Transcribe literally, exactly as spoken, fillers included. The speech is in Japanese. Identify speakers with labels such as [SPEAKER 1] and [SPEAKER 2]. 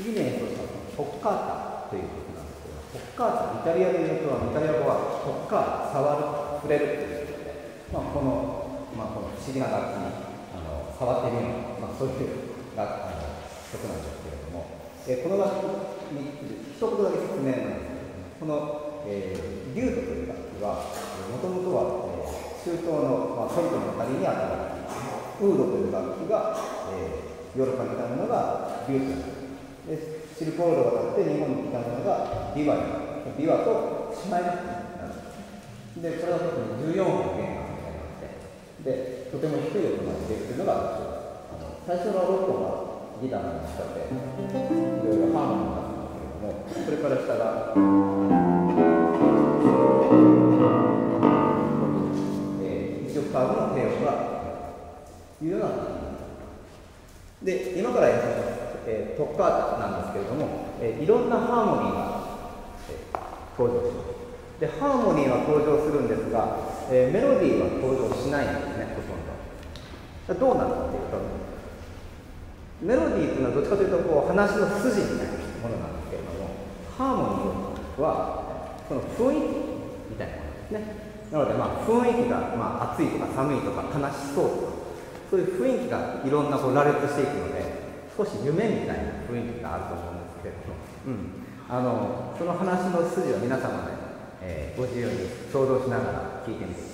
[SPEAKER 1] 次に演奏したのはトッカータという曲なんですけど、トッカータ、イタリアで言うと、イタリア語はトッカー、触る、触れるということで、まあ、この、まあ、この不思議な楽器にあの触ってみよう、まあ、そういう楽あの曲なんですけれども、えこの楽器に一言だけ説明なんですけれども、この、えー、リュートという楽器は、もともとは、えー、中東の、まあ、ソリトの仮にあった楽器、ウードという楽器が、えー、ヨーロッパに来たものがリュートで、シルクロードが立って日本に来たものがビワに、ビワと姉妹楽器なんです。で、これは特にじゅうよんほん弦がありまして、で、とても低い音が出るというのが特徴です。最初のろっぽんはギターの下で、いろいろハーモニーなんですけれども、それから下が、えー、いちオクターブの低音がいうような感じで、今から演奏します、えー、トッカータなんですけれども、えー、いろんなハーモニーが、えー、登場します。で、ハーモニーは登場するんですが、えー、メロディーは登場しないんですね、ほとんど。どうなるかというと、メロディーというのはどっちかというとこう話の筋みたいなものなんですけれども、ハーモニーはその雰囲気みたいなものですね。なので、まあ、雰囲気が、まあ、暑いとか寒いとか悲しそうとか、そういう雰囲気がいろんなこう羅列していくので、少し夢みたいな雰囲気があると思うんですけれども、うん、あのその話の筋を皆様で、えー、ご自由に想像しながら聞いてみてください。